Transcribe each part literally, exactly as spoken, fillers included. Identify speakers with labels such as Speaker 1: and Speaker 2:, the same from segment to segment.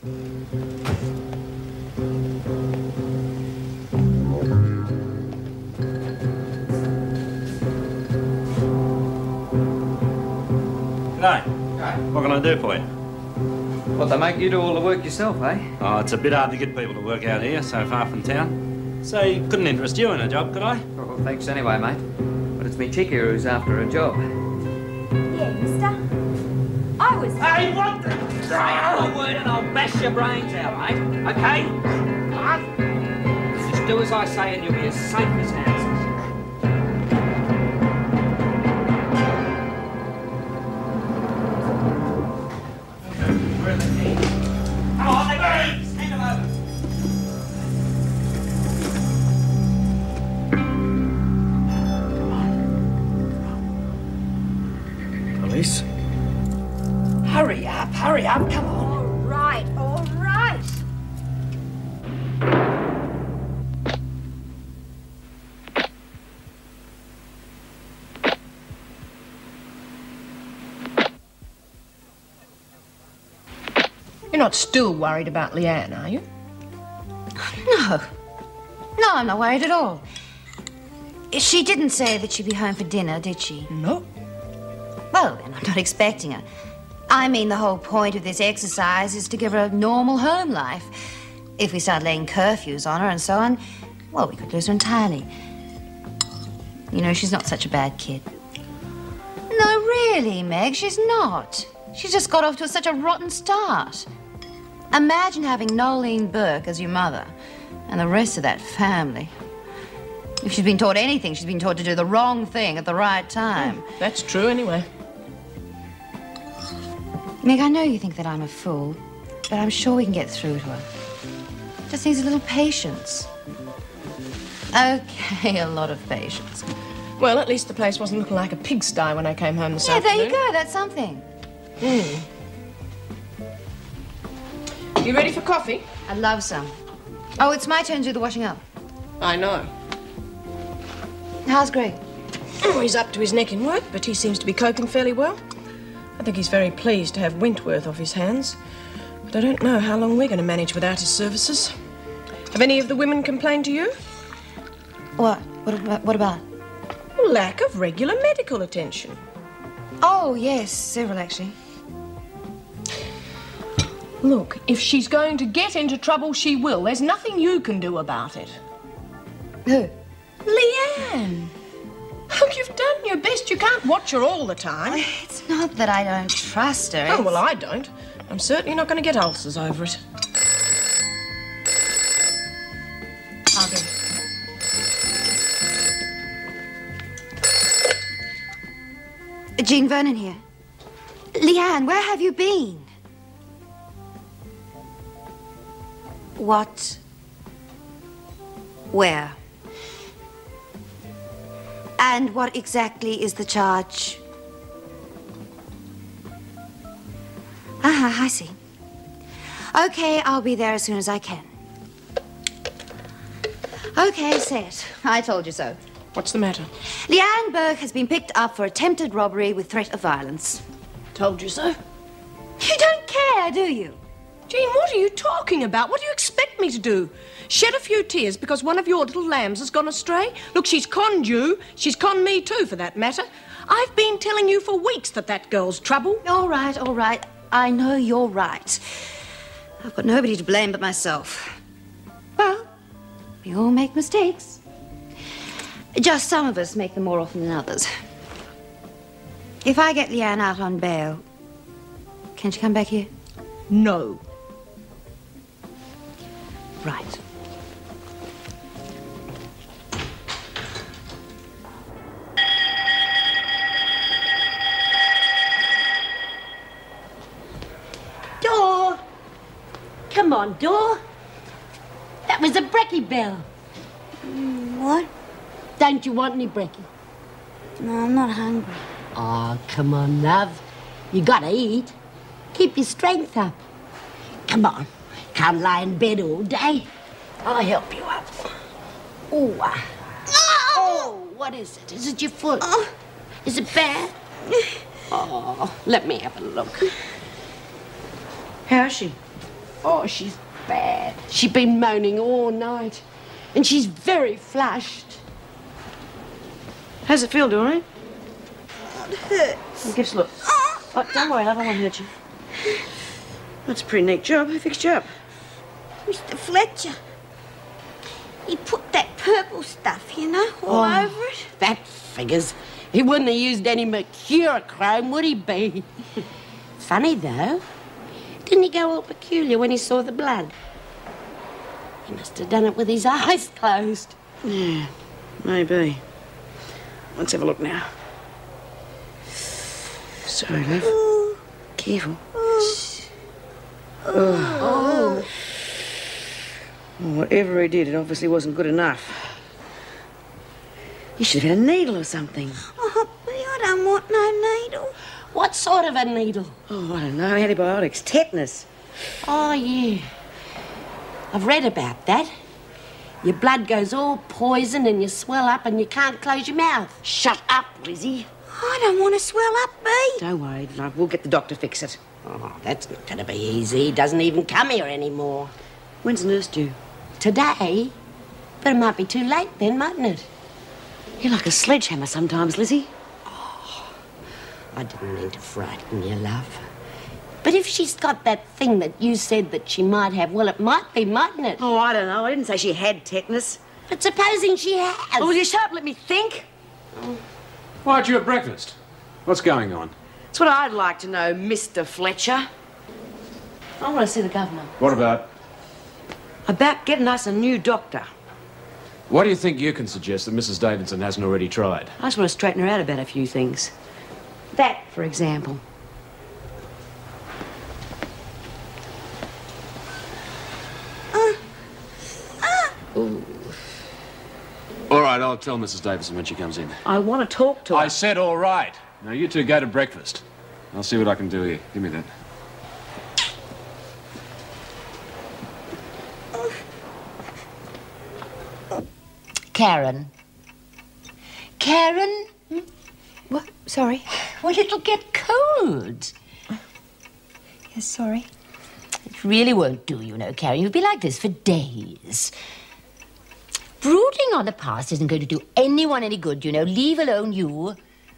Speaker 1: G'day. G'day. What can I do for you?
Speaker 2: What, they make you do all the work yourself, eh?
Speaker 1: Oh, it's a bit hard to get people to work out here, so far from town. So, couldn't interest you in a job, could I?
Speaker 2: Oh, well, thanks anyway, mate. But it's me chicky who's after a job.
Speaker 3: Yeah, mister. I was...
Speaker 4: Hey, what the... Say another word and I'll bash your brains out, mate. Okay? Just do as I say and you'll be as safe as houses. Come on, they go! Stand them over.
Speaker 2: Police?
Speaker 4: Hurry up, hurry up, come on.
Speaker 3: All right, all right.
Speaker 5: You're not still worried about Leanne, are you?
Speaker 6: No. No, I'm not worried at all. She didn't say that she'd be home for dinner, did she?
Speaker 5: No.
Speaker 6: Well, then I'm not expecting her. I mean, the whole point of this exercise is to give her a normal home life. If we start laying curfews on her and so on, well, we could lose her entirely. You know, she's not such a bad kid. No, really, Meg, she's not. She's just got off to such a rotten start. Imagine having Nolene Burke as your mother and the rest of that family. If she's been taught anything, she's been taught to do the wrong thing at the right time.
Speaker 5: Mm, that's true anyway.
Speaker 6: Meg, I know you think that I'm a fool, but I'm sure we can get through to her. Just needs a little patience. Okay, a lot of patience.
Speaker 5: Well, at least the place wasn't looking like a pigsty when I came home this
Speaker 6: yeah,
Speaker 5: afternoon.
Speaker 6: Yeah, there you go. That's something.
Speaker 5: Mm. You ready for coffee?
Speaker 6: I'd love some. Oh, it's my turn to do the washing up.
Speaker 5: I know.
Speaker 6: How's Greg?
Speaker 5: Oh, he's up to his neck in work, but he seems to be coping fairly well. I think he's very pleased to have Wentworth off his hands. But I don't know how long we're going to manage without his services. Have any of the women complained to you?
Speaker 6: What? What about? What about?
Speaker 5: Lack of regular medical attention.
Speaker 6: Oh, yes, several, actually.
Speaker 5: Look, if she's going to get into trouble, she will. There's nothing you can do about it.
Speaker 6: Who?
Speaker 5: Leanne. Look, you've done your best. You can't watch her all the time.
Speaker 6: It's not that I don't trust her.
Speaker 5: Oh,
Speaker 6: it's...
Speaker 5: well, I don't. I'm certainly not going to get ulcers over it.
Speaker 6: I'll get it. Jean Vernon here. Leanne, where have you been? What? Where? And what exactly is the charge? Ah, I see. Okay, I'll be there as soon as I can. Okay, set. I told you so.
Speaker 5: What's the matter?
Speaker 6: Leanne Burke has been picked up for attempted robbery with threat of violence.
Speaker 5: Told you so.
Speaker 6: You don't care, do you?
Speaker 5: Jean, what are you talking about? What do you expect me to do? Shed a few tears because one of your little lambs has gone astray? Look, she's conned you. She's conned me too, for that matter. I've been telling you for weeks that that girl's trouble.
Speaker 6: All right, all right. I know you're right. I've got nobody to blame but myself. Well, we all make mistakes. Just some of us make them more often than others. If I get Leanne out on bail, can she come back here?
Speaker 5: No.
Speaker 6: Right.
Speaker 7: Door! Come on, Door. That was a brekkie bell.
Speaker 3: What?
Speaker 7: Don't you want any brekkie?
Speaker 3: No, I'm not hungry.
Speaker 7: Oh, come on, love. You gotta eat. Keep your strength up. Come on. Can't lie in bed all day. I'll help you up. Ooh. ah. Oh, what is it? Is it your foot?
Speaker 3: Oh.
Speaker 7: Is it bad? Oh, let me have a look.
Speaker 5: How is she?
Speaker 7: Oh, she's bad. She's been moaning all night. And she's very flushed.
Speaker 8: How's it feel, Doreen?
Speaker 3: It hurts.
Speaker 8: Well, give us a look. Oh, don't worry, love, I won't hurt you. That's a pretty neat job. Who fixed you up?
Speaker 3: Mister Fletcher. He put that purple stuff, you know, all
Speaker 7: Oh,
Speaker 3: over it.
Speaker 7: That figures. He wouldn't have used any mercurochrome, would he be? Funny, though. Didn't he go all peculiar when he saw the blood? He must have done it with his eyes closed.
Speaker 8: Yeah, maybe. Let's have a look now. Sorry, love.
Speaker 3: Ooh.
Speaker 8: Careful.
Speaker 3: Oh.
Speaker 8: Oh. Well, whatever he did, it obviously wasn't good enough. You should have had a needle or something.
Speaker 3: Oh, but I don't want no needle.
Speaker 7: What sort of a needle?
Speaker 8: Oh, I don't know. Antibiotics. Tetanus.
Speaker 7: Oh, yeah. I've read about that. Your blood goes all poisoned and you swell up and you can't close your mouth.
Speaker 8: Shut up, Lizzie.
Speaker 3: I don't want to swell up, Bee.
Speaker 8: Don't worry, love. We'll get the doctor to fix it.
Speaker 7: Oh, that's not going to be easy. He doesn't even come here anymore.
Speaker 8: When's the nurse due?
Speaker 7: Today? But it might be too late then, mightn't it?
Speaker 8: You're like a sledgehammer sometimes, Lizzie.
Speaker 7: I didn't mean to frighten you, love. But if she's got that thing that you said that she might have, well, it might be, mightn't it?
Speaker 8: Oh, I don't know. I didn't say she had tetanus.
Speaker 7: But supposing she has...
Speaker 8: Oh, will you shut up? Let me think.
Speaker 9: Why aren't you at breakfast? What's going on?
Speaker 8: That's what I'd like to know, Mister Fletcher.
Speaker 7: I want to see the governor.
Speaker 9: What about?
Speaker 8: About getting us a new doctor.
Speaker 9: What do you think you can suggest that Missus Davidson hasn't already tried?
Speaker 8: I just want to straighten her out about a few things. That, for example.
Speaker 9: All right, I'll tell Missus Davidson when she comes in.
Speaker 8: I want to talk to her.
Speaker 9: I said all right. Now, you two go to breakfast. I'll see what I can do here. Give me that.
Speaker 7: Karen. Karen?
Speaker 10: What? Sorry.
Speaker 7: Well, it'll get cold.
Speaker 10: Yes, sorry.
Speaker 7: It really won't do, you know, Karen. You'll be like this for days. Brooding on the past isn't going to do anyone any good, you know. Leave alone you.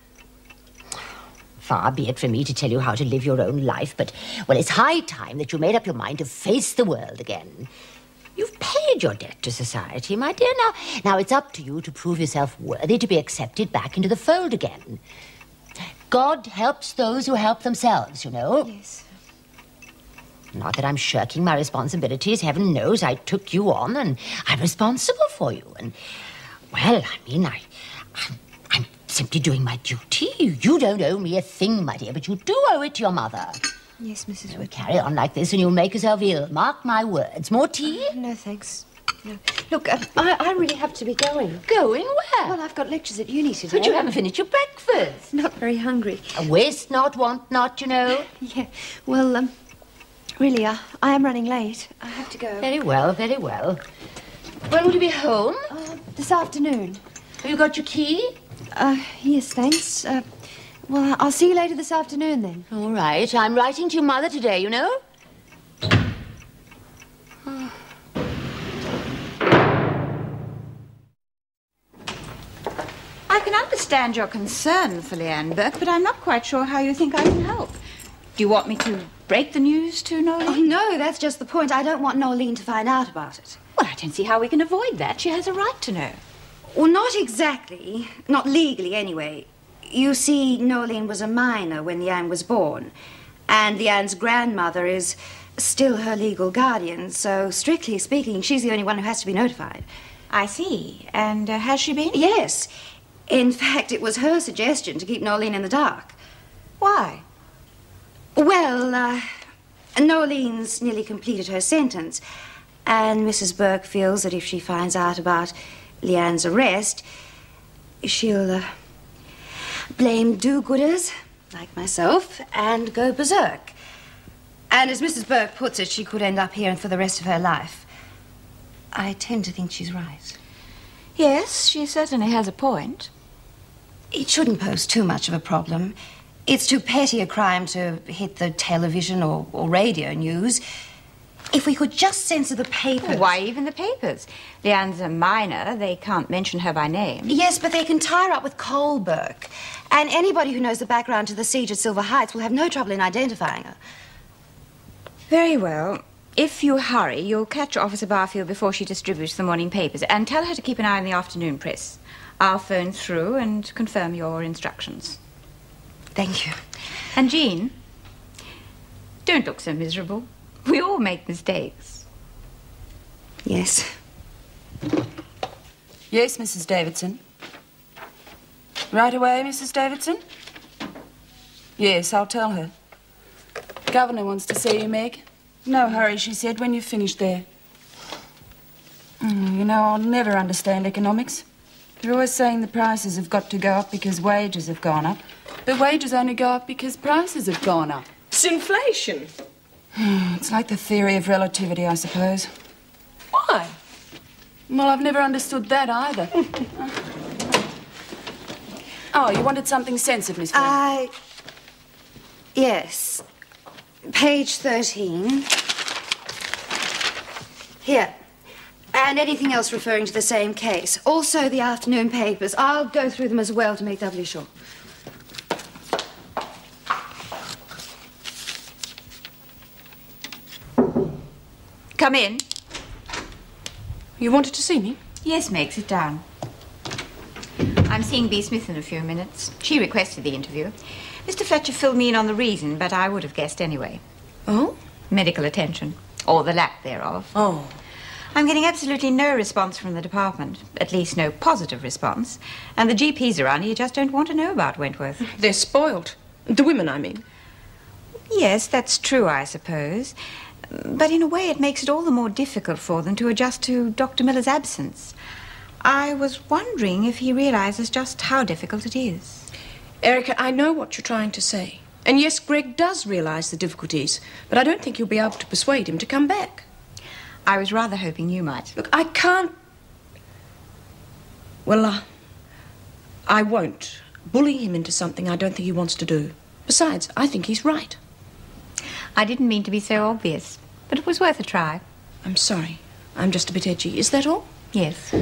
Speaker 7: Far be it from me to tell you how to live your own life, but, well, it's high time that you made up your mind to face the world again. You've paid your debt to society, my dear. Now, now it's up to you to prove yourself worthy to be accepted back into the fold again. God helps those who help themselves, you know.
Speaker 10: Yes.
Speaker 7: Not that I'm shirking my responsibilities. Heaven knows I took you on and I'm responsible for you. And, well, I mean, I, I'm, I'm simply doing my duty. You don't owe me a thing, my dear, but you do owe it to your mother.
Speaker 10: Yes, Missus
Speaker 7: You'll
Speaker 10: Wood.
Speaker 7: carry on like this and you'll make yourself ill. Mark my words. More tea?
Speaker 10: Uh, no, thanks. No. Look, uh, I, I really have to be going.
Speaker 7: Going where?
Speaker 10: Well, I've got lectures at uni today.
Speaker 7: But you haven't finished your breakfast.
Speaker 10: Not very hungry.
Speaker 7: A waste not, want not, you know.
Speaker 10: Yeah. Well, um, really, uh, I am running late. I have to go.
Speaker 7: Very well, very well. When will you be home?
Speaker 10: Uh, this afternoon.
Speaker 7: Have you got your key?
Speaker 10: Uh, yes, thanks. Uh, well, I'll see you later this afternoon, then.
Speaker 7: All right. I'm writing to your mother today, you know.
Speaker 11: I can understand your concern for Leanne Burke, but I'm not quite sure how you think I can help. Do you want me to break the news to Nolene?
Speaker 6: Oh, no, that's just the point. I don't want Nolene to find out about it.
Speaker 11: Well, I don't see how we can avoid that. She has a right to know.
Speaker 6: Well, not exactly. Not legally, anyway. You see, Nolene was a minor when Leanne was born, and Leanne's grandmother is still her legal guardian, so strictly speaking, she's the only one who has to be notified.
Speaker 11: I see. And uh, has she been?
Speaker 6: Yes. In fact, it was her suggestion to keep Nolene in the dark.
Speaker 11: Why?
Speaker 6: Well, uh, Nolene's nearly completed her sentence, and Missus Burke feels that if she finds out about Leanne's arrest, she'll uh, blame do-gooders, like myself, and go berserk. And as Missus Burke puts it, she could end up here for the rest of her life. I tend to think she's right.
Speaker 11: Yes, she certainly has a point.
Speaker 6: It shouldn't pose too much of a problem. It's too petty a crime to hit the television or, or radio news. If we could just censor the papers.
Speaker 11: Well, why even the papers? Leanne's a minor. They can't mention her by name.
Speaker 6: Yes, but they can tie her up with Colberg. And anybody who knows the background to the siege at Silver Heights will have no trouble in identifying her.
Speaker 11: Very well. If you hurry, you'll catch Officer Barfield before she distributes the morning papers, and tell her to keep an eye on the afternoon press. I'll phone through and confirm your instructions.
Speaker 6: Thank you.
Speaker 11: And Jean, don't look so miserable. We all make mistakes.
Speaker 6: Yes.
Speaker 8: Yes, Missus Davidson. Right away, Missus Davidson? Yes, I'll tell her. Governor wants to see you, Meg. No hurry, she said, when you've finished there. Mm, you know, I'll never understand economics. They're always saying the prices have got to go up because wages have gone up. But wages only go up because prices have gone up.
Speaker 5: It's inflation.
Speaker 8: It's like the theory of relativity, I suppose.
Speaker 5: Why?
Speaker 8: Well, I've never understood that either. Oh, you wanted something censored, Miss Flynn?
Speaker 6: I... Yes. Page thirteen. Here. And anything else referring to the same case. Also the afternoon papers. I'll go through them as well to make doubly sure.
Speaker 11: Come in.
Speaker 5: You wanted to see me?
Speaker 11: Yes, Meg, sit down. I'm seeing B. Smith in a few minutes. She requested the interview. Mister Fletcher filled me in on the reason, but I would have guessed anyway.
Speaker 5: Oh?
Speaker 11: Medical attention. Or the lack thereof.
Speaker 5: Oh.
Speaker 11: I'm getting absolutely no response from the department. At least no positive response. And the G Ps around here just don't want to know about Wentworth.
Speaker 5: They're spoiled. The women, I mean.
Speaker 11: Yes, that's true, I suppose. But in a way, it makes it all the more difficult for them to adjust to Doctor Miller's absence. I was wondering if he realizes just how difficult it is.
Speaker 5: Erica, I know what you're trying to say. And yes, Greg does realize the difficulties, but I don't think you'll be able to persuade him to come back.
Speaker 11: I was rather hoping you might.
Speaker 5: Look, I can't... Well, uh, I won't bully him into something I don't think he wants to do. Besides, I think he's right.
Speaker 11: I didn't mean to be so obvious, but it was worth a try.
Speaker 5: I'm sorry. I'm just a bit edgy. Is that all?
Speaker 11: Yes.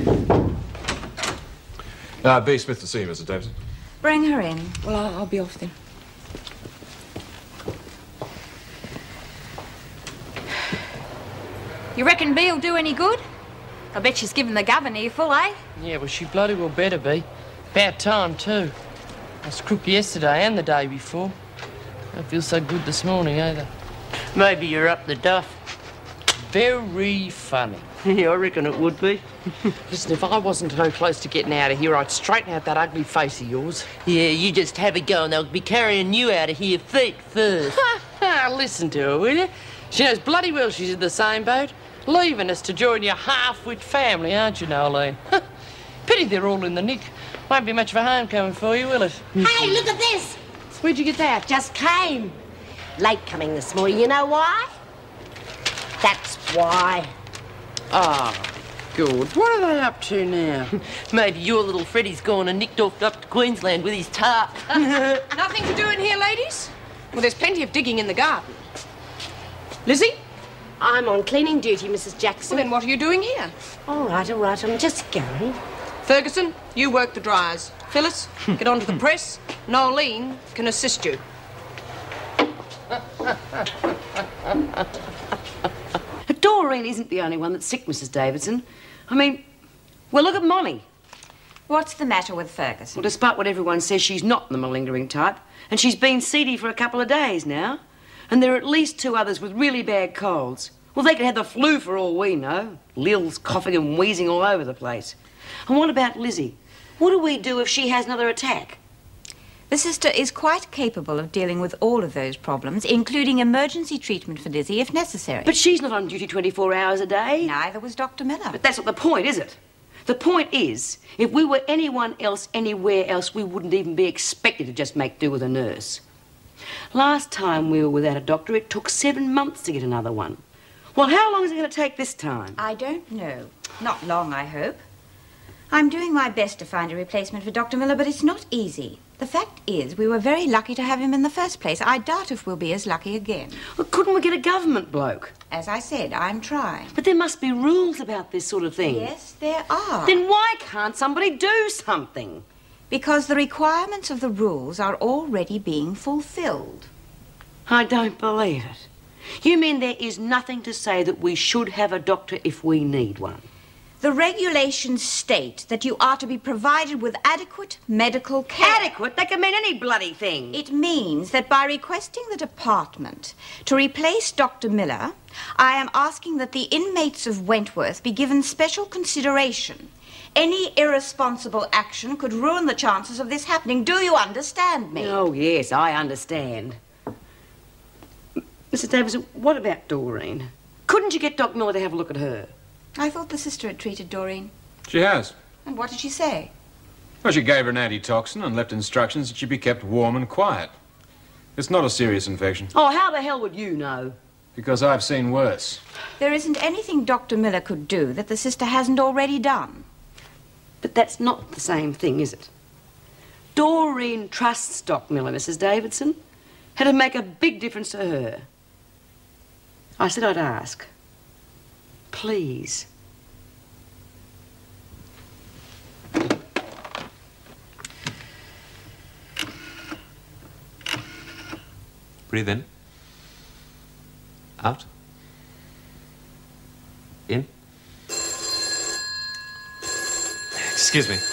Speaker 9: Uh, B. Smith to see you, Missus Davidson.
Speaker 11: Bring her in.
Speaker 5: Well, I'll, I'll be off then.
Speaker 11: You reckon Bee'll do any good? I bet she's given the governor a full, eh?
Speaker 12: Yeah, well, she bloody well better be. About time, too. I was crook yesterday and the day before. I don't feel so good this morning, either.
Speaker 7: Maybe you're up the duff.
Speaker 12: Very funny.
Speaker 7: Yeah, I reckon it would be.
Speaker 12: Listen, if I wasn't so close to getting out of here, I'd straighten out that ugly face of yours.
Speaker 7: Yeah, you just have a go and they'll be carrying you out of here feet first.
Speaker 12: Listen to her, will you? She knows bloody well she's in the same boat. Leaving us to join your half-wit family, aren't you, Nolene? Pity they're all in the nick. Won't be much of a homecoming for you, will it?
Speaker 7: Hey, look at this!
Speaker 12: Where'd you get that?
Speaker 7: Just came. Late coming this morning. You know why? That's why.
Speaker 12: Ah, oh, good. What are they up to now?
Speaker 7: Maybe your little Freddie's gone and nicked off up to Queensland with his tarp.
Speaker 5: Nothing to do in here, ladies? Well, there's plenty of digging in the garden. Lizzie?
Speaker 7: I'm on cleaning duty, Missus Jackson.
Speaker 5: Well, then what are you doing here?
Speaker 7: All right, all right, I'm just going.
Speaker 5: Ferguson, you work the dryers. Phyllis, get onto the press. Nolene can assist you.
Speaker 8: Doreen isn't the only one that's sick, Missus Davidson. I mean, well, look at Molly.
Speaker 11: What's the matter with Ferguson?
Speaker 8: Well, despite what everyone says, she's not the malingering type. And she's been seedy for a couple of days now. And there are at least two others with really bad colds. Well, they could have the flu for all we know. Lil's coughing and wheezing all over the place. And what about Lizzie? What do we do if she has another attack?
Speaker 11: The sister is quite capable of dealing with all of those problems, including emergency treatment for Lizzie if necessary.
Speaker 8: But she's not on duty twenty-four hours a day.
Speaker 11: Neither was Doctor Miller.
Speaker 8: But that's not the point, is it? The point is, if we were anyone else anywhere else, we wouldn't even be expected to just make do with a nurse. Last time we were without a doctor, it took seven months to get another one. Well, how long is it going to take this time?
Speaker 11: I don't know. Not long, I hope. I'm doing my best to find a replacement for Doctor Miller, but it's not easy. The fact is, we were very lucky to have him in the first place. I doubt if we'll be as lucky again.
Speaker 8: Well, couldn't we get a government bloke?
Speaker 11: As I said, I'm trying.
Speaker 8: But there must be rules about this sort of thing.
Speaker 11: Yes, there are.
Speaker 8: Then why can't somebody do something?
Speaker 11: Because the requirements of the rules are already being fulfilled.
Speaker 8: I don't believe it. You mean there is nothing to say that we should have a doctor if we need one?
Speaker 11: The regulations state that you are to be provided with adequate medical care.
Speaker 8: Adequate? That can mean any bloody thing.
Speaker 11: It means that by requesting the department to replace Doctor Miller, I am asking that the inmates of Wentworth be given special consideration. Any irresponsible action could ruin the chances of this happening. Do you understand me?
Speaker 8: Oh, yes, I understand. Missus Davidson, what about Doreen? Couldn't you get Doc Miller to have a look at her?
Speaker 11: I thought the sister had treated Doreen.
Speaker 9: She has.
Speaker 11: And what did she say?
Speaker 9: Well, she gave her an antitoxin and left instructions that she be kept warm and quiet. It's not a serious infection.
Speaker 8: Oh, how the hell would you know?
Speaker 9: Because I've seen worse.
Speaker 11: There isn't anything Doctor Miller could do that the sister hasn't already done.
Speaker 8: But that's not the same thing, is it? Doreen trusts Doc Miller, Missus Davidson. It'd make a big difference to her. I said I'd ask. Please.
Speaker 13: Breathe in. Out. In. Excuse me.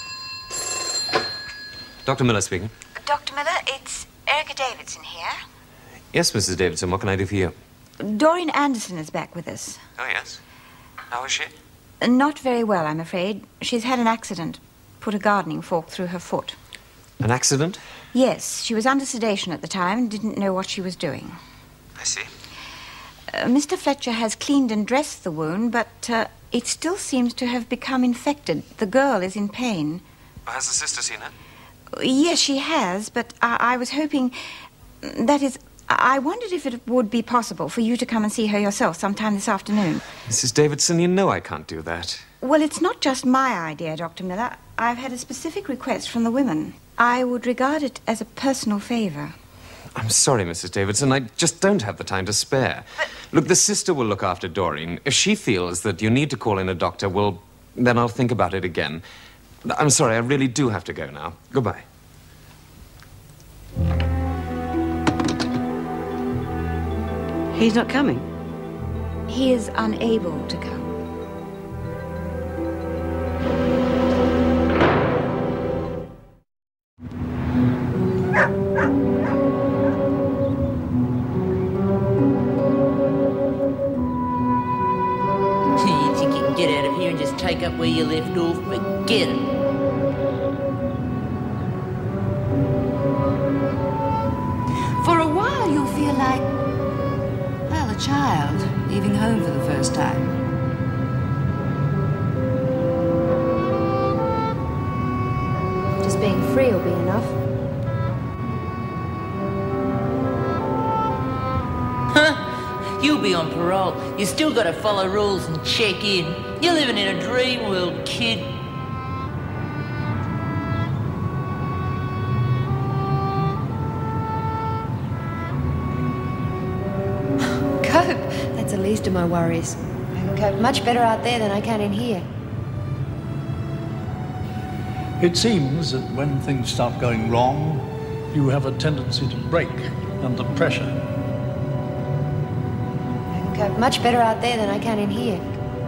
Speaker 13: Doctor Miller speaking.
Speaker 11: Doctor Miller, it's Erica Davidson here.
Speaker 13: Yes, Missus Davidson, what can I do for you?
Speaker 11: Doreen Anderson is back with us.
Speaker 13: Oh, yes. How is she?
Speaker 11: Not very well, I'm afraid. She's had an accident. Put a gardening fork through her foot.
Speaker 13: An accident?
Speaker 11: Yes, she was under sedation at the time and didn't know what she was doing.
Speaker 13: I see.
Speaker 11: Uh, Mister Fletcher has cleaned and dressed the wound, but uh, it still seems to have become infected. The girl is in pain.
Speaker 13: Well, has the sister seen her?
Speaker 11: Yes, she has, but I, I was hoping... That is, I wondered if it would be possible for you to come and see her yourself sometime this afternoon.
Speaker 13: Missus Davidson, you know I can't do that.
Speaker 11: Well, it's not just my idea, Doctor Miller. I've had a specific request from the women. I would regard it as a personal favor.
Speaker 13: I'm sorry, Missus Davidson. I just don't have the time to spare. But... Look, the sister will look after Doreen. If she feels that you need to call in a doctor, well, then I'll think about it again. I'm sorry, I really do have to go now. Goodbye.
Speaker 8: He's not coming?
Speaker 11: He is unable to come.
Speaker 14: You think you can get out of here and just take up where you left off? Forget it.
Speaker 6: For a while, you'll feel like, well, a child leaving home for the first time.
Speaker 10: Just being free will be enough.
Speaker 14: Huh? You'll be on parole. You still gotta follow rules and check in. You're living in a dream world, kid.
Speaker 10: That's the least of my worries. I can cope much better out there than I can in here.
Speaker 15: It seems that when things start going wrong, you have a tendency to break under pressure.
Speaker 10: I can cope much better out there than I can in here.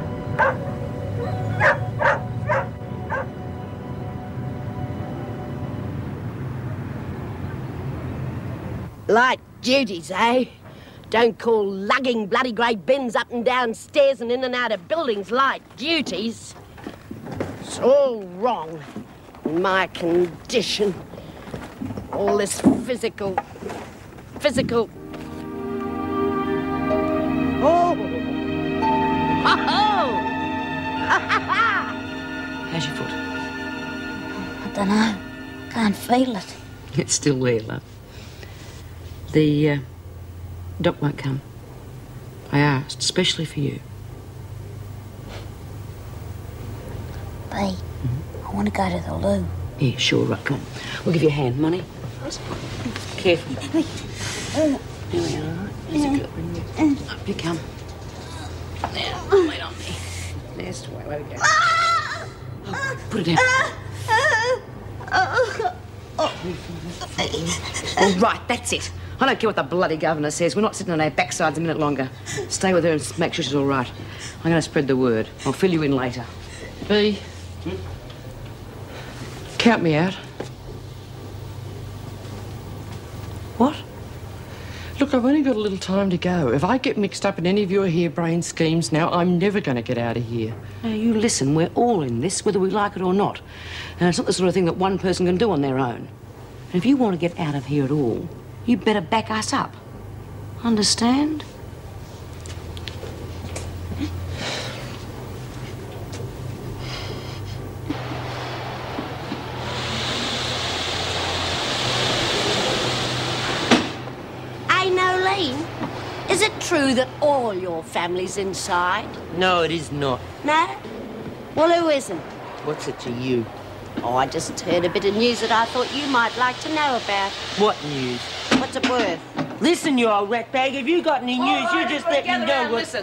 Speaker 7: Light duties, eh? Don't call lugging bloody great bins up and down stairs and in and out of buildings light duties. It's all wrong in my condition. All this physical, physical... Oh! Oh!
Speaker 8: How's your foot?
Speaker 3: I don't know. Can't feel it.
Speaker 8: It's still there, love. The, uh... Doc won't come. I asked, especially for you.
Speaker 3: B, mm-hmm. I want to go to the loo.
Speaker 8: Yeah, sure, right, come on. We'll give you a hand, Money. Careful. Here we are. There's a good. Up you come. Now, wait on me. There's the way. Where we go. Oh, put it down. All right, that's it. I don't care what the bloody governor says. We're not sitting on our backsides a minute longer. Stay with her and make sure she's all right. I'm going to spread the word. I'll fill you in later.
Speaker 12: B, hmm? Count me out.
Speaker 8: What?
Speaker 12: Look, I've only got a little time to go. If I get mixed up in any of your harebrained schemes now, I'm never going to get out of here.
Speaker 8: Now, you listen, we're all in this, whether we like it or not. And it's not the sort of thing that one person can do on their own. And if you want to get out of here at all, you better back us up. Understand?
Speaker 7: Hey, Nolene, is it true that all your family's inside?
Speaker 14: No, it is not.
Speaker 7: No? Well, who isn't?
Speaker 14: What's it to you?
Speaker 7: Oh, I just heard a bit of news that I thought you might like to know about.
Speaker 14: What news?
Speaker 7: What's it worth?
Speaker 14: Listen, you old ratbag, if you got any news,
Speaker 8: All right,
Speaker 14: you just
Speaker 8: everybody
Speaker 14: let me
Speaker 8: gather
Speaker 14: know
Speaker 8: round,
Speaker 14: what...
Speaker 8: Listen.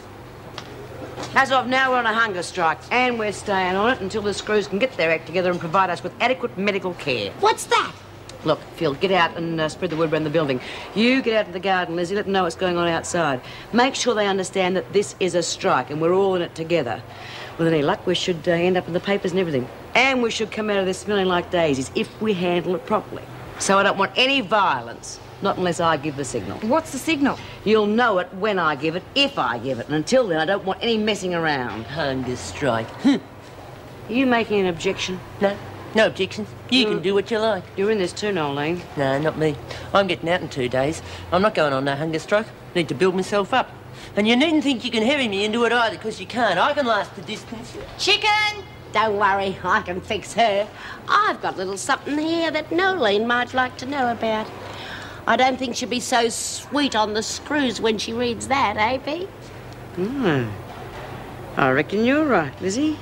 Speaker 8: As of now, we're on a hunger strike, and we're staying on it until the screws can get their act together and provide us with adequate medical care.
Speaker 7: What's that?
Speaker 8: Look, Phil, get out and uh, spread the word around the building. You get out to the garden, Lizzie, let them know what's going on outside. Make sure they understand that this is a strike and we're all in it together. With any luck, we should uh, end up in the papers and everything. And we should come out of this smelling like daisies if we handle it properly. So I don't want any violence, not unless I give the signal.
Speaker 11: What's the signal?
Speaker 8: You'll know it when I give it, if I give it. And until then, I don't want any messing around.
Speaker 14: Hunger strike. Are
Speaker 8: you making an objection?
Speaker 14: No. No objections. You mm. can do what you like.
Speaker 8: You're in this too, Nolene.
Speaker 14: No, not me. I'm getting out in two days. I'm not going on no hunger strike. Need to build myself up. And you needn't think you can hurry me into it either, because you can't. I can last the distance.
Speaker 7: Chicken! Don't worry, I can fix her. I've got a little something here that Nolene might like to know about. I don't think she'll be so sweet on the screws when she reads that, eh, Pete?
Speaker 8: Hmm. I reckon you're right, Lizzie.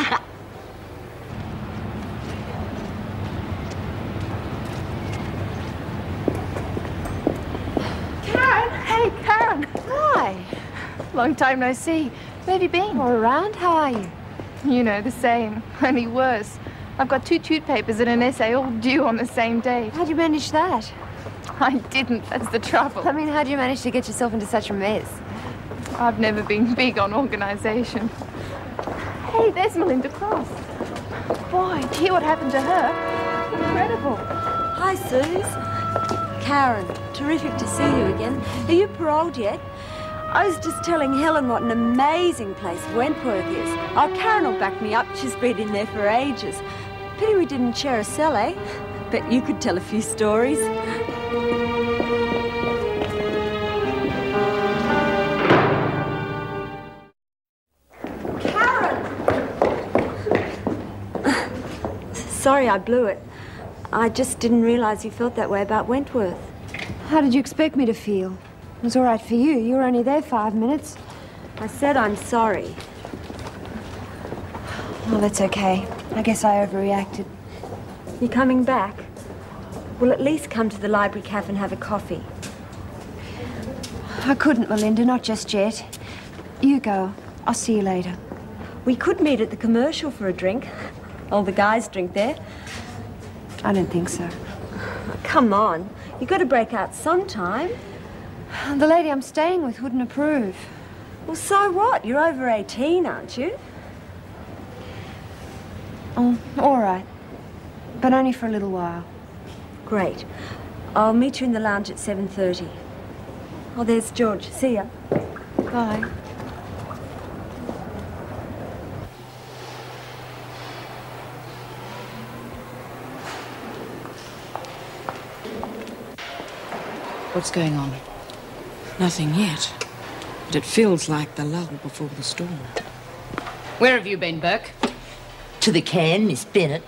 Speaker 10: Karen! Hey, Karen! Hi. Long time no see. Where have you been? All around. How are you? You know, the same. Only worse. I've got two toot papers and an essay all due on the same day. How'd you manage that? I didn't. That's the trouble. I mean, how do you manage to get yourself into such a mess? I've never been big on organisation. Hey, there's Melinda Cross. Boy, do you hear what happened to her? Incredible.
Speaker 16: Hi, Suze. Karen, terrific to see you again. Are you paroled yet? I was just telling Helen what an amazing place Wentworth is. Oh, Karen will back me up. She's been in there for ages. Pity we didn't share a cell, eh? Bet you could tell a few stories. Sorry I blew it. I just didn't realise you felt that way about Wentworth.
Speaker 10: How did you expect me to feel? It was all right for you. You were only there five minutes.
Speaker 16: I said I'm sorry.
Speaker 10: Well, that's okay. I guess I overreacted.
Speaker 16: You coming back? We'll at least come to the library cafe and have a coffee.
Speaker 10: I couldn't, Melinda, not just yet. You go. I'll see you later.
Speaker 16: We could meet at the commercial for a drink. All the guys drink there.
Speaker 10: I don't think so.
Speaker 16: Come on. You've got to break out sometime.
Speaker 10: The lady I'm staying with wouldn't approve.
Speaker 16: Well, so what? You're over eighteen, aren't you?
Speaker 10: Oh, all right. But only for a little while.
Speaker 16: Great. I'll meet you in the lounge at seven thirty. Oh, there's George. See ya.
Speaker 10: Bye.
Speaker 17: What's going on? Nothing yet. But it feels like the lull before the storm.
Speaker 8: Where have you been, Burke?
Speaker 14: To the can, Miss Bennett.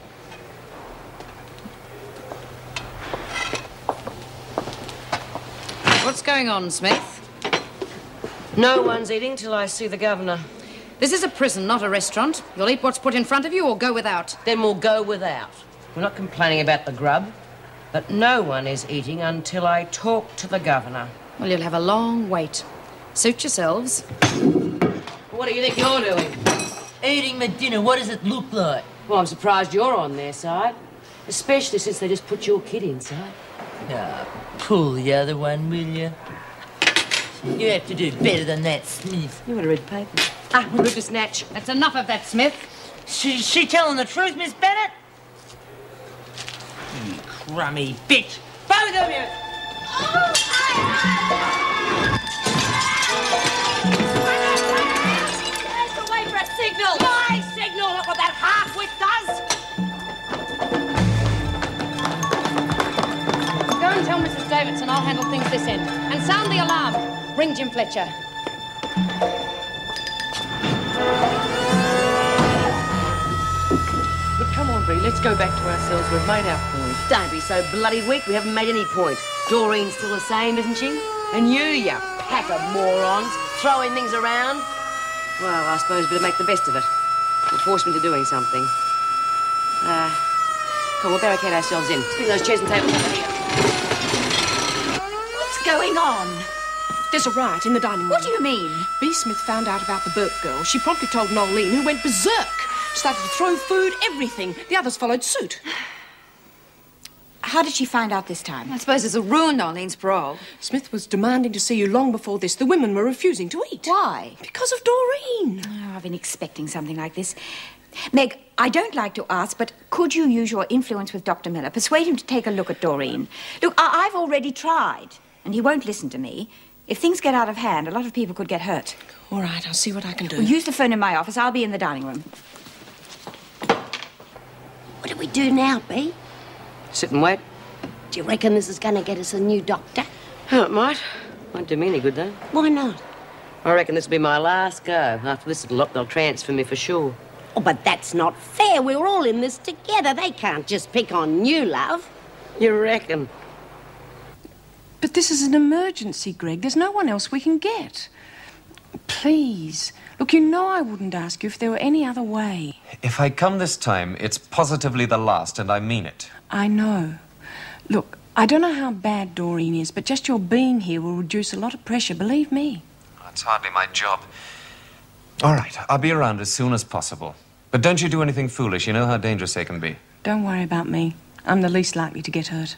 Speaker 8: What's going on, Smith? No one's eating till I see the governor.
Speaker 18: This is a prison, not a restaurant. You'll eat what's put in front of you or go without.
Speaker 14: Then we'll go without.
Speaker 8: We're not complaining about the grub, but no one is eating until I talk to the governor.
Speaker 17: Well, you'll have a long wait. Suit yourselves.
Speaker 8: What do you think you're doing?
Speaker 14: Eating my dinner, what does it look like?
Speaker 8: Well, I'm surprised you're on their side, especially since they just put your kid inside.
Speaker 14: Ah, pull the other one, will you? You have to do better than that, Smith.
Speaker 8: You want to read the paper?
Speaker 17: Ah, we'll move to snatch. That's enough of that, Smith.
Speaker 14: She, she telling the truth, Miss Bennett? You crummy bitch.
Speaker 8: Both of you!
Speaker 5: There's the way for a signal.
Speaker 8: My signal! Look what that half-wit does!
Speaker 17: Go and tell Missus Davidson I'll handle things this end. And sound the alarm. Ring Jim Fletcher.
Speaker 8: But come on, Bree, let's go back to ourselves. We've made our point. Don't be so bloody weak. We haven't made any point. Doreen's still the same, isn't she? And you, you pack of morons, throwing things around. Well, I suppose we'll make the best of it. It'll force me to doing something. Uh, come on, we'll barricade ourselves in. Bring those chairs and tables over here.
Speaker 5: What's going on? There's a riot in the dining room.
Speaker 6: What do you mean?
Speaker 5: B. Smith found out about the Burke girl. She promptly told Nolene, who went berserk. Started to throw food, everything. The others followed suit.
Speaker 11: How did she find out this time?
Speaker 6: I suppose it's a ruined Nolene's parole.
Speaker 5: Smith was demanding to see you long before this. The women were refusing to eat.
Speaker 11: Why?
Speaker 5: Because of Doreen.
Speaker 11: Oh, I've been expecting something like this. Meg, I don't like to ask, but could you use your influence with Doctor Miller? Persuade him to take a look at Doreen. Look, I- I've already tried, and he won't listen to me. If things get out of hand, a lot of people could get hurt.
Speaker 5: All right, I'll see what I can do.
Speaker 11: Well, use the phone in my office. I'll be in the dining room.
Speaker 7: What do we do now, B?
Speaker 8: Sit and wait.
Speaker 7: Do you reckon this is going to get us a new doctor?
Speaker 8: Oh, it might. Won't do me any good, though.
Speaker 7: Why not?
Speaker 8: I reckon this will be my last go. After this little lot, they'll transfer me for sure.
Speaker 7: Oh, but that's not fair. We're all in this together. They can't just pick on you, love.
Speaker 8: You reckon?
Speaker 5: But this is an emergency, Greg. There's no one else we can get. Please. Look, you know I wouldn't ask you if there were any other way.
Speaker 13: If I come this time, it's positively the last, and I mean it.
Speaker 5: I know. Look, I don't know how bad Doreen is, but just your being here will reduce a lot of pressure, believe me.
Speaker 13: That's hardly my job. All right, I'll be around as soon as possible. But don't you do anything foolish. You know how dangerous they can be.
Speaker 5: Don't worry about me. I'm the least likely to get hurt.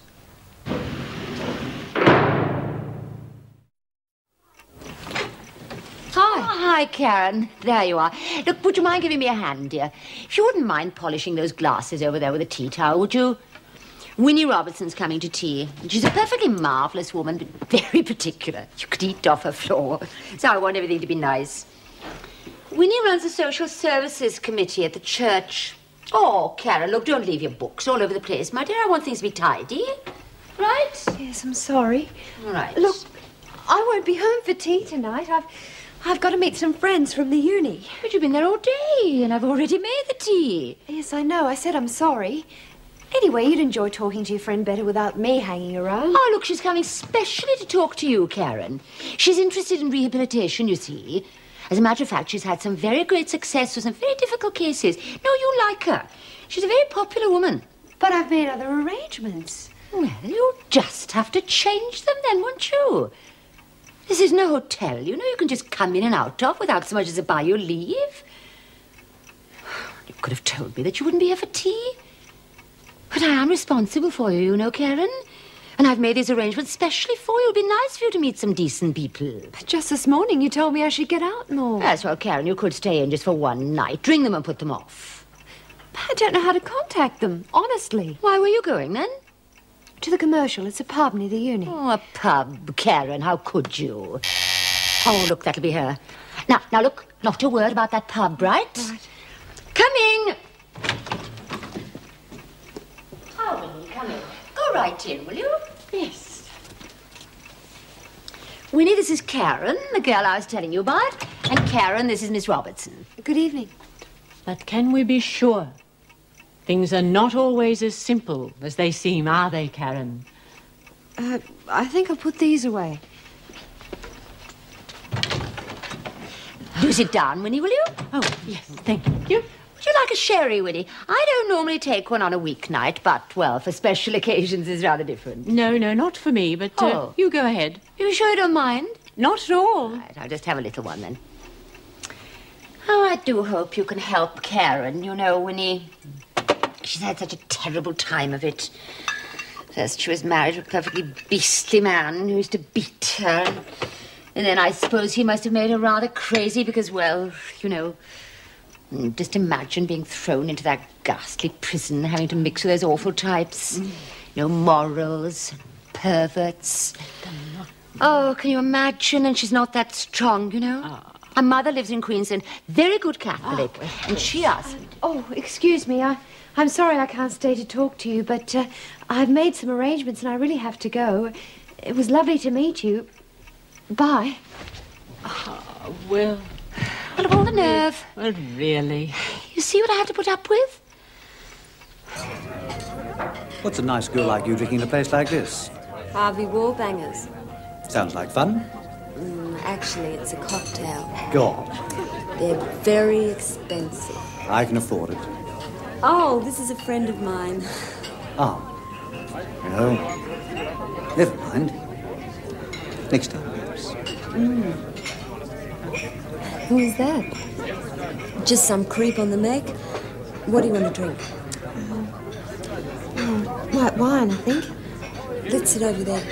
Speaker 7: Hi. Oh, hi, Karen. There you are. Look, would you mind giving me a hand, dear? If you wouldn't mind polishing those glasses over there with a tea towel, would you? Winnie Robertson's coming to tea. She's a perfectly marvellous woman, but very particular. You could eat off her floor. So I want everything to be nice. Winnie runs the social services committee at the church. Oh, Karen, look, don't leave your books all over the place, my dear. I want things to be tidy. Right?
Speaker 16: Yes, I'm sorry.
Speaker 7: All right.
Speaker 16: Look, I won't be home for tea tonight. I've, I've got to meet some friends from the uni.
Speaker 7: But you've been there all day, and I've already made the tea.
Speaker 16: Yes, I know. I said I'm sorry. Anyway, you'd enjoy talking to your friend better without me hanging around.
Speaker 7: Oh, look, she's coming specially to talk to you, Karen. She's interested in rehabilitation, you see. As a matter of fact, she's had some very great success with some very difficult cases. No, you like her. She's a very popular woman.
Speaker 16: But I've made other arrangements.
Speaker 7: Well, you'll just have to change them then, won't you? This is no hotel, you know. You can just come in and out of without so much as a buy your leave. You could have told me that you wouldn't be here for tea. But I am responsible for you, you know, Karen. And I've made these arrangements specially for you. It'll be nice for you to meet some decent people.
Speaker 16: But just this morning you told me I should get out more.
Speaker 7: That's well, Karen, you could stay in just for one night. Ring them and put them off.
Speaker 16: I don't know how to contact them, honestly.
Speaker 7: Why were you going, then?
Speaker 16: To the Commercial. It's a pub near the uni.
Speaker 7: Oh, a pub, Karen. How could you? Oh, look, that'll be her. Now, now, look, not a word about that pub, right?
Speaker 16: Right.
Speaker 7: Coming! Oh, Winnie, come in. Go right in, will you? Yes. Winnie, this is Karen, the girl I was telling you about. And Karen, this is Miss Robertson.
Speaker 16: Good evening.
Speaker 18: But can we be sure? Things are not always as simple as they seem, are they, Karen?
Speaker 16: Uh, I think I'll put these away.
Speaker 7: Do sit down, Winnie, will you?
Speaker 18: Oh, yes, thank you.
Speaker 7: Would you like a sherry, Winnie? I don't normally take one on a weeknight, but, well, for special occasions is rather different.
Speaker 18: No, no, not for me, but uh,
Speaker 7: Oh.
Speaker 18: you go ahead.
Speaker 7: You sure you don't mind?
Speaker 18: Not at all.
Speaker 7: Right, I'll just have a little one then. Oh, I do hope you can help Karen, you know, Winnie. She's had such a terrible time of it. First she was married to a perfectly beastly man who used to beat her. And then I suppose he must have made her rather crazy because, well, you know, just imagine being thrown into that ghastly prison, having to mix with those awful types. Mm. You know, morals, perverts. Oh, can you imagine? And she's not that strong, you know. Oh. Her mother lives in Queensland, very good Catholic. Oh. And she asked me...
Speaker 10: Oh, excuse me, I... I'm sorry I can't stay to talk to you, but uh, I've made some arrangements and I really have to go. It was lovely to meet you. Bye.
Speaker 18: Oh, well...
Speaker 7: What of all the nerve?
Speaker 18: Well, really?
Speaker 7: You see what I have to put up with?
Speaker 19: What's a nice girl like you drinking in a place like this?
Speaker 16: Harvey Wallbangers.
Speaker 19: Sounds like fun.
Speaker 16: Mm, actually, it's a cocktail.
Speaker 19: Go on.
Speaker 16: They're very expensive.
Speaker 19: I can afford it.
Speaker 16: Oh, this is a friend of mine.
Speaker 19: Ah. No. Never mind. Next time, perhaps.
Speaker 16: Mm. Who is that? Just some creep on the Meg. What do you want to drink?
Speaker 10: Oh, white wine, I think.
Speaker 16: Let's sit over there.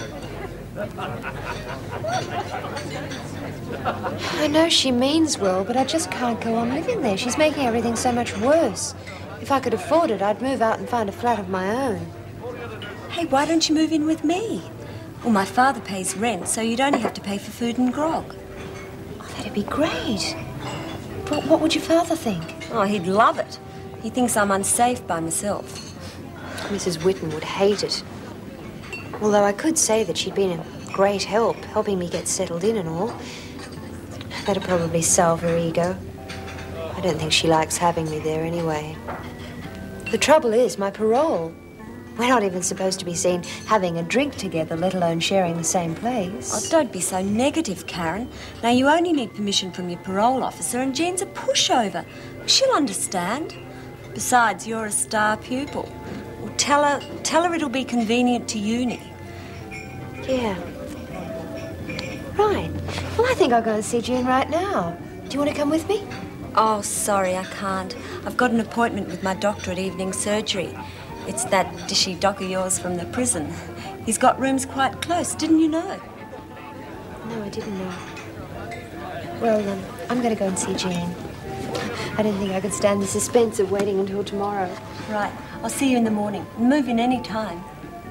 Speaker 10: I know she means well, but I just can't go on living there. She's making everything so much worse. If I could afford it, I'd move out and find a flat of my own.
Speaker 16: Hey, why don't you move in with me? Well, my father pays rent, so you'd only have to pay for food and grog.
Speaker 10: Oh, that'd be great. But what would your father think?
Speaker 16: Oh, he'd love it. He thinks I'm unsafe by myself.
Speaker 10: Missus Whitten would hate it. Although I could say that she'd been a great help, helping me get settled in and all. That'd probably salve her ego. I don't think she likes having me there anyway. The trouble is, my parole. We're not even supposed to be seen having a drink together, let alone sharing the same place.
Speaker 16: Oh, don't be so negative, Karen. Now, you only need permission from your parole officer, and Jean's a pushover. She'll understand. Besides, you're a star pupil. Well, tell her, tell her it'll be convenient to uni.
Speaker 10: Yeah. Right. Well, I think I'll go and see Jean right now. Do you want to come with me?
Speaker 16: Oh, sorry, I can't. I've got an appointment with my doctor at evening surgery. It's that dishy doc of yours from the prison. He's got rooms quite close, didn't you know?
Speaker 10: No, I didn't know. Well, um, I'm going to go and see Jean. I don't think I could stand the suspense of waiting until tomorrow.
Speaker 16: Right. I'll see you in the morning. Move in any time.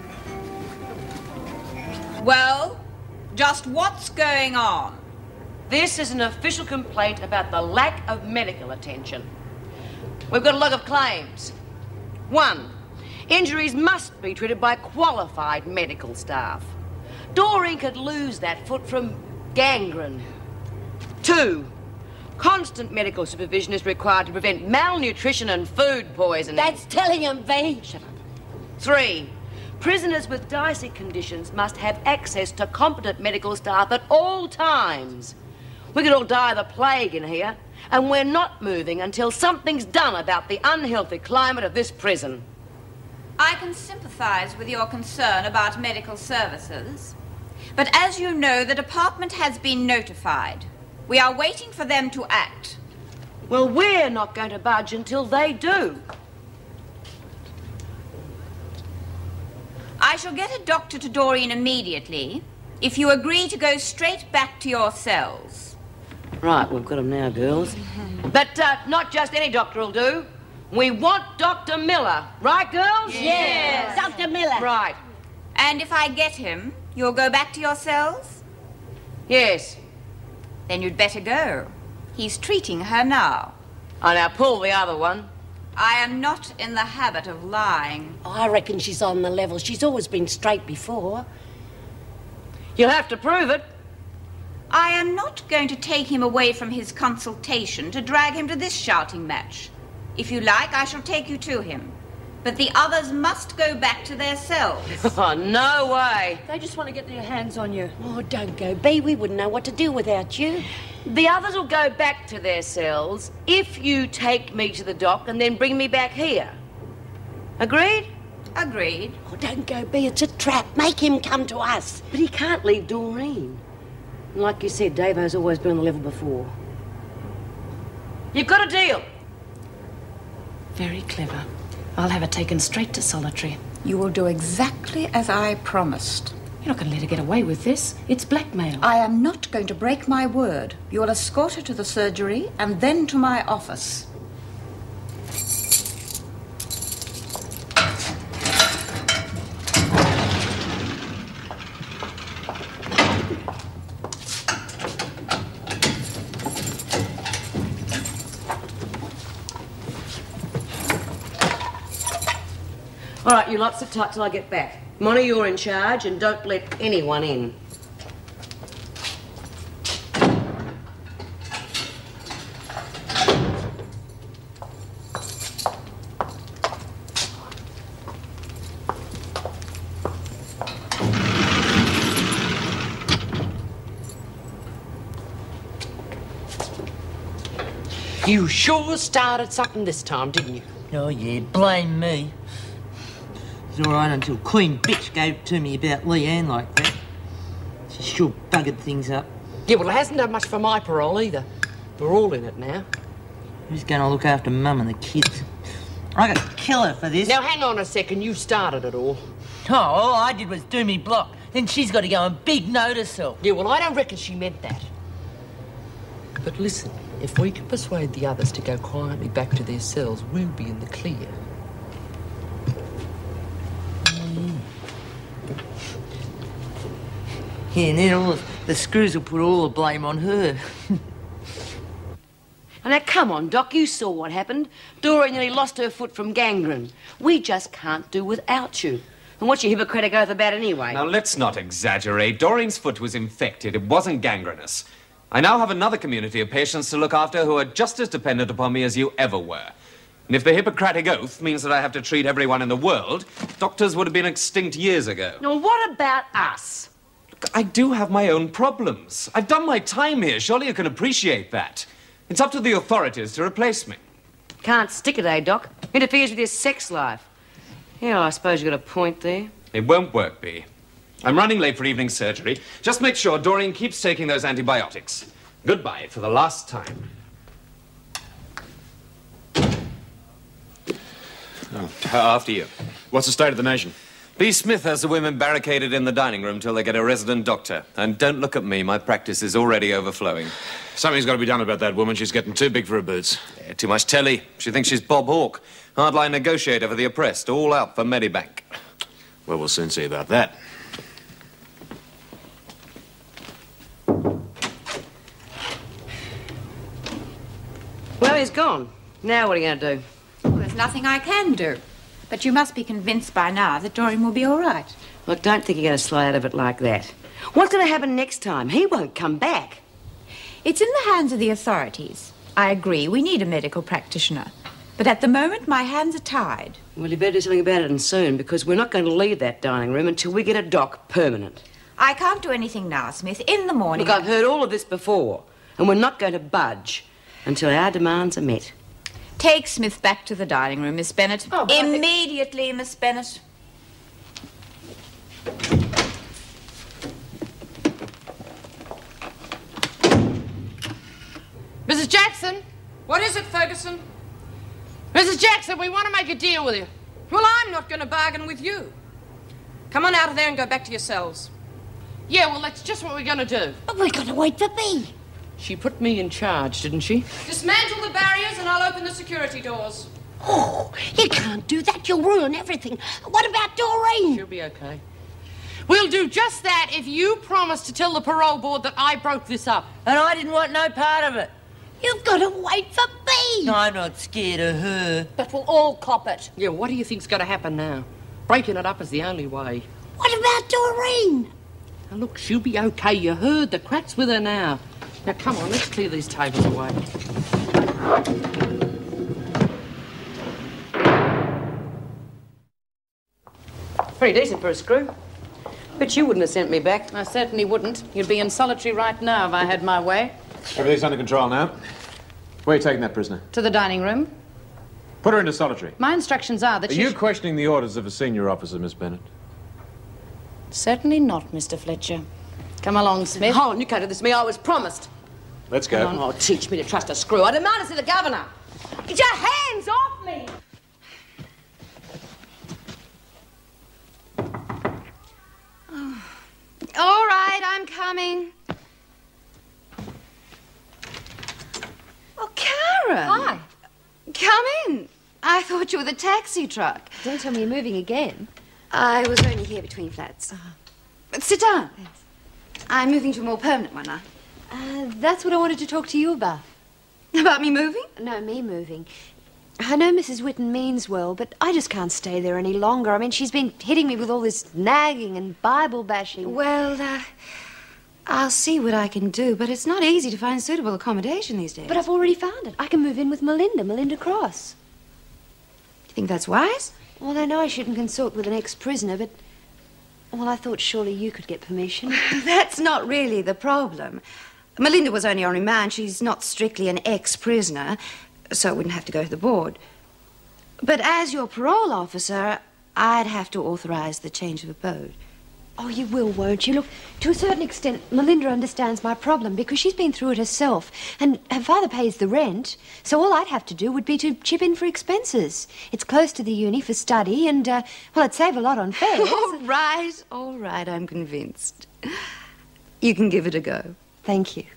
Speaker 11: Well, just what's going on?
Speaker 8: This is an official complaint about the lack of medical attention. We've got a lot of claims. One, injuries must be treated by qualified medical staff. Doreen could lose that foot from gangrene. Two, constant medical supervision is required to prevent malnutrition and food poisoning.
Speaker 7: That's telling him, V.
Speaker 8: Shut up. Three, prisoners with dicey conditions must have access to competent medical staff at all times. We could all die of the plague in here, and we're not moving until something's done about the unhealthy climate of this prison.
Speaker 11: I can sympathise with your concern about medical services, but as you know, the department has been notified. We are waiting for them to act.
Speaker 8: Well, we're not going to budge until they do.
Speaker 11: I shall get a doctor to Doreen immediately if you agree to go straight back to your cells.
Speaker 8: Right, we've got them now, girls. But uh, not just any doctor will do. We want Doctor Miller. Right, girls?
Speaker 11: Yes.
Speaker 7: Doctor Miller.
Speaker 8: Right.
Speaker 11: And if I get him, you'll go back to your cells?
Speaker 8: Yes.
Speaker 11: Then you'd better go. He's treating her now.
Speaker 8: Oh, now pull the other one.
Speaker 11: I am not in the habit of lying.
Speaker 7: I reckon she's on the level. She's always been straight before.
Speaker 8: You'll have to prove it.
Speaker 11: I am not going to take him away from his consultation to drag him to this shouting match. If you like, I shall take you to him. But the others must go back to their cells.
Speaker 8: Oh, no way.
Speaker 7: They just want to get their hands on you. Oh, don't go, B. We wouldn't know what to do without you.
Speaker 8: The others will go back to their cells if you take me to the dock and then bring me back here. Agreed?
Speaker 6: Agreed.
Speaker 7: Oh, don't go be. It's a trap. Make him come to us.
Speaker 8: But he can't leave Doreen. And like you said, Davo's always been on the level before. You've got a deal.
Speaker 17: Very clever. I'll have her taken straight to solitary.
Speaker 11: You will do exactly as I promised.
Speaker 17: You're not going to let her get away with this. It's blackmail.
Speaker 11: I am not going to break my word. You will escort her to the surgery and then to my office.
Speaker 8: All right, you lot sit tight till I get back. Monty, you're in charge, and don't let anyone in.
Speaker 12: You sure started something this time, didn't you?
Speaker 14: Oh, yeah, blame me. It's all right until Queen Bitch gave it to me about Leanne like that. She sure buggered things up.
Speaker 12: Yeah, well, it hasn't done much for my parole either. We're all in it now.
Speaker 14: Who's going to look after Mum and the kids? I got to kill her for this.
Speaker 12: Now, hang on a second. You started it all.
Speaker 14: Oh, all I did was do me block. Then she's got to go on big notice herself.
Speaker 12: Yeah, well, I don't reckon she meant that. But listen, if we can persuade the others to go quietly back to their cells, we'll be in the clear.
Speaker 14: Yeah, and then all the, the screws will put all the blame on her.
Speaker 8: Now, come on, Doc, you saw what happened. Doreen nearly lost her foot from gangrene. We just can't do without you. And what's your Hippocratic oath about anyway?
Speaker 13: Now, let's not exaggerate. Doreen's foot was infected. It wasn't gangrenous. I now have another community of patients to look after who are just as dependent upon me as you ever were. And if the Hippocratic oath means that I have to treat everyone in the world, doctors would have been extinct years ago.
Speaker 8: Now, what about us?
Speaker 13: Look, I do have my own problems. I've done my time here. Surely you can appreciate that. It's up to the authorities to replace me.
Speaker 8: Can't stick it, eh, Doc? Interferes with your sex life. Yeah, I suppose you got a point there.
Speaker 13: It won't work, Bea. I'm running late for evening surgery. Just make sure Doreen keeps taking those antibiotics. Goodbye for the last time.
Speaker 9: Oh, after you. What's the state of the nation?
Speaker 13: B. Smith has the women barricaded in the dining room till they get a resident doctor. And don't look at me, my practice is already overflowing.
Speaker 9: Something's got to be done about that woman. She's getting too big for her boots.
Speaker 13: Yeah, too much telly. She thinks she's Bob Hawke, hardline negotiator for the oppressed, all out for Medibank.
Speaker 9: Well, we'll soon see about that.
Speaker 8: Well, he's gone. Now what are you going to do?
Speaker 11: Well, there's nothing I can do. But you must be convinced by now that Doreen will be all right.
Speaker 8: Look, don't think you're going to slide out of it like that. What's going to happen next time? He won't come back.
Speaker 11: It's in the hands of the authorities. I agree, we need a medical practitioner. But at the moment, my hands are tied.
Speaker 8: Well, you better do something about it and soon, because we're not going to leave that dining room until we get a doc permanent.
Speaker 11: I can't do anything now, Smith. In the morning...
Speaker 8: Look, I've heard all of this before, and we're not going to budge until our demands are met.
Speaker 11: Take Smith back to the dining room, Miss Bennett. Oh, immediately, Miss Bennett.
Speaker 12: Missus Jackson? What is it, Ferguson? Missus Jackson, we want to make a deal with you.
Speaker 5: Well, I'm not going to bargain with you. Come on out of there and go back to your cells.
Speaker 12: Yeah, well, that's just what we're going to do.
Speaker 7: But we've got to wait for Bea.
Speaker 12: She put me in charge, didn't she?
Speaker 5: Dismantle the barriers and I'll open the security doors.
Speaker 7: Oh, you can't do that. You'll ruin everything. What about Doreen?
Speaker 12: She'll be okay. We'll do just that if you promise to tell the parole board that I broke this up.
Speaker 14: And I didn't want no part of it.
Speaker 7: You've got to wait for Bea.
Speaker 14: I'm not scared of her.
Speaker 7: But we'll all cop it.
Speaker 12: Yeah, what do you think's going to happen now? Breaking it up is the only way.
Speaker 7: What about Doreen?
Speaker 12: Now, look, she'll be okay. You heard. The crack's with her now. Now, come on, let's clear these tables away.
Speaker 8: Pretty decent for a screw. But you wouldn't have sent me back.
Speaker 17: I certainly wouldn't. You'd be in solitary right now if I had my way.
Speaker 9: Everything's under control now. Where are you taking that prisoner?
Speaker 17: To the dining room.
Speaker 9: Put her into solitary.
Speaker 17: My instructions are that
Speaker 9: Are
Speaker 17: she...
Speaker 9: you questioning the orders of a senior officer, Miss Bennett?
Speaker 17: Certainly not, Mister Fletcher. Come along, Smith.
Speaker 5: Oh, you can't do this to me. I was promised.
Speaker 9: Let's go.
Speaker 5: Come on, oh, teach me to trust a screw. I demand to see the governor. Get your hands off me!
Speaker 6: Oh. All right, I'm coming. Oh, Karen.
Speaker 16: Hi.
Speaker 6: Come in. I thought you were the taxi truck.
Speaker 16: Don't tell me you're moving again.
Speaker 6: I was only here between flats. But sit down.
Speaker 16: Thanks.
Speaker 6: I'm moving to a more permanent one now.
Speaker 16: Uh, that's what I wanted to talk to you about.
Speaker 6: About me moving?
Speaker 16: No, me moving. I know Missus Whitten means well, but I just can't stay there any longer. I mean, she's been hitting me with all this nagging and Bible bashing.
Speaker 6: Well, uh, I'll see what I can do, but it's not easy to find suitable accommodation these days.
Speaker 16: But I've already found it. I can move in with Melinda, Melinda Cross.
Speaker 6: You think that's wise?
Speaker 16: Well, I know I shouldn't consort with an ex-prisoner, but... Well, I thought surely you could get permission.
Speaker 6: That's not really the problem. Melinda was only on remand. She's not strictly an ex-prisoner, so I wouldn't have to go to the board. But as your parole officer, I'd have to authorize the change of abode.
Speaker 16: Oh, you will, won't you? Look, to a certain extent, Melinda understands my problem because she's been through it herself. And her father pays the rent, so all I'd have to do would be to chip in for expenses. It's close to the uni for study and, uh, well, it'd save a lot on fares.
Speaker 6: All right, all right, I'm convinced. You can give it a go.
Speaker 16: Thank you.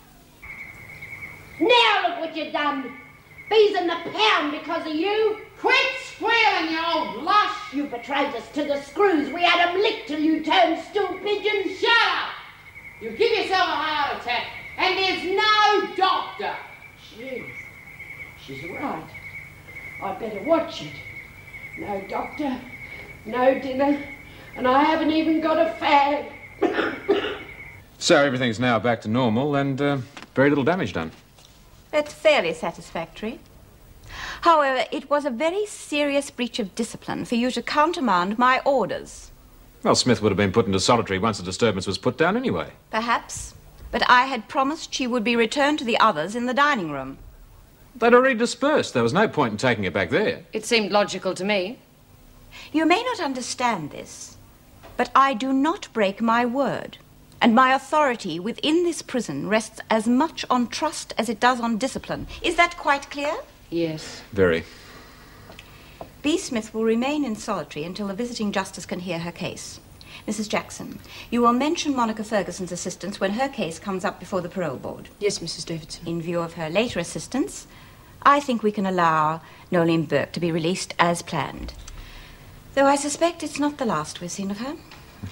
Speaker 7: Now look what you've done. Bees in the pound because of you. Quit squealing, you old lush. You betrayed us to the screws. We had 'em licked till you turned stool pigeon.
Speaker 12: Shut up! You give yourself a heart attack, and there's no doctor.
Speaker 7: Jeez, she's right. I'd better watch it. No doctor, no dinner, and I haven't even got a fag.
Speaker 9: So everything's now back to normal and uh, very little damage done.
Speaker 11: That's fairly satisfactory. However, it was a very serious breach of discipline for you to countermand my orders.
Speaker 9: Well, Smith would have been put into solitary once the disturbance was put down anyway.
Speaker 11: Perhaps. But I had promised she would be returned to the others in the dining room.
Speaker 9: They'd already dispersed. There was no point in taking it back there.
Speaker 17: It seemed logical to me.
Speaker 11: You may not understand this, but I do not break my word. And my authority within this prison rests as much on trust as it does on discipline. Is that quite clear?
Speaker 17: Yes.
Speaker 9: Very.
Speaker 11: B. Smith will remain in solitary until the visiting justice can hear her case. Missus Jackson, you will mention Monica Ferguson's assistance when her case comes up before the parole board.
Speaker 5: Yes, Missus Davidson.
Speaker 11: In view of her later assistance, I think we can allow Nolene Burke to be released as planned. Though I suspect it's not the last we've seen of her.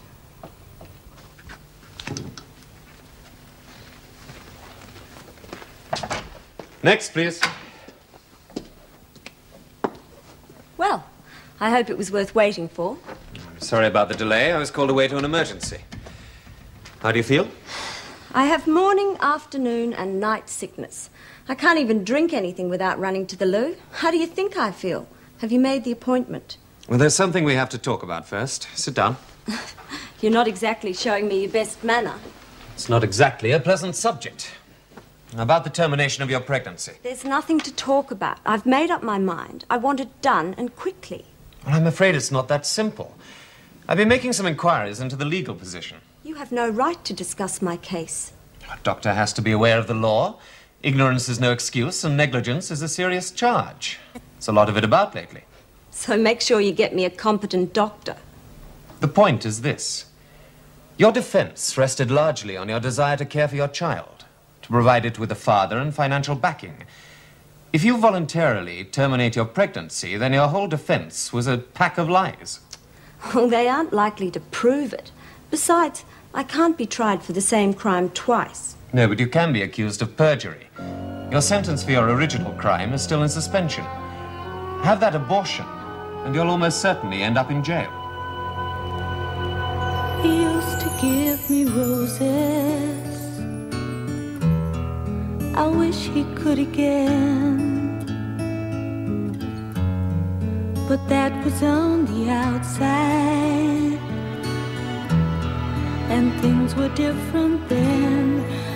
Speaker 13: Next, please.
Speaker 16: Well, I hope it was worth waiting for.
Speaker 13: Sorry about the delay. I was called away to an emergency. How do you feel?
Speaker 16: I have morning, afternoon, and night sickness. I can't even drink anything without running to the loo. How do you think I feel? Have you made the appointment?
Speaker 13: Well, there's something we have to talk about first. Sit down.
Speaker 16: You're not exactly showing me your best manner.
Speaker 13: It's not exactly a pleasant subject. About the termination of your pregnancy.
Speaker 16: There's nothing to talk about. I've made up my mind. I want it done, and quickly.
Speaker 13: Well, I'm afraid it's not that simple. I've been making some inquiries into the legal position.
Speaker 16: You have no right to discuss my case.
Speaker 13: A doctor has to be aware of the law. Ignorance is no excuse, and negligence is a serious charge. There's a lot of it about lately.
Speaker 16: So make sure you get me a competent doctor.
Speaker 13: The point is this. Your defense rested largely on your desire to care for your child, to provide it with a father and financial backing. If you voluntarily terminate your pregnancy, then your whole defense was a pack of lies.
Speaker 16: Well, they aren't likely to prove it. Besides, I can't be tried for the same crime twice.
Speaker 13: No, but you can be accused of perjury. Your sentence for your original crime is still in suspension. Have that abortion, and you'll almost certainly end up in jail.
Speaker 20: He used to give me roses. I wish he could again. But that was on the outside, and things were different then.